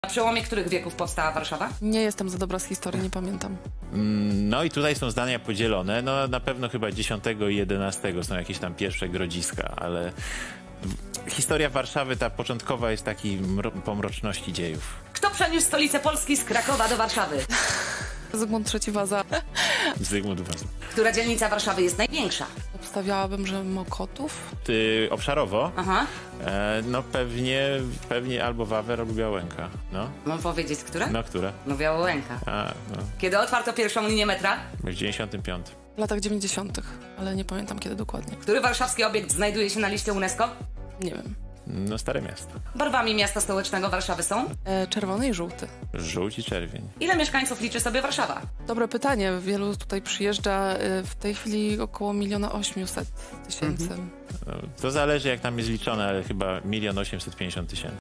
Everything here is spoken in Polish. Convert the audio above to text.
Na przełomie których wieków powstała Warszawa? Nie jestem za dobra z historii, nie pamiętam. No i tutaj są zdania podzielone. No na pewno chyba X i XI są jakieś tam pierwsze grodziska, ale historia Warszawy, ta początkowa, jest takiej pomroczności dziejów. Kto przeniósł stolicę Polski z Krakowa do Warszawy? Zygmunt III Waza. Zygmunt Waza. Która dzielnica Warszawy jest największa? Obstawiałabym, że Mokotów. Obszarowo? Aha. No pewnie albo Wawer, albo Białęka. No. Mam powiedzieć, która? No, która? No Białołęka. No. Kiedy otwarto pierwszą linię metra? W 95. W latach 90., ale nie pamiętam kiedy dokładnie. Który warszawski obiekt znajduje się na liście UNESCO? Nie wiem. No, Stare Miasto. Barwami miasta stołecznego Warszawy są? Czerwony i żółty. Żółć i czerwień. Ile mieszkańców liczy sobie Warszawa? Dobre pytanie. Wielu tutaj przyjeżdża. W tej chwili około 1 800 000. No, to zależy, jak tam jest liczone, ale chyba 1 850 000.